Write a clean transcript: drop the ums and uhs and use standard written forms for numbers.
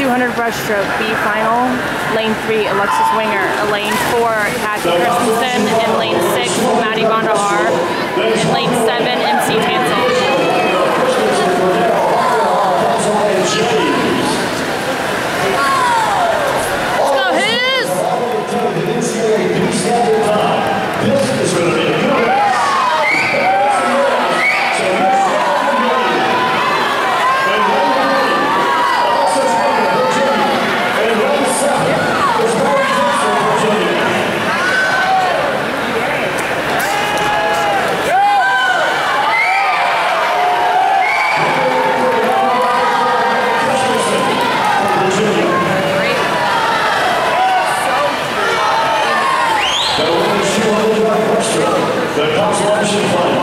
200 breaststroke, B final. Lane 3, Alexis Winger. Lane 4, Kathy Christensen. And lane 6, Maddie Vonderhaar. And lane 7, MC Tansel. Let's go, His! The consolation final.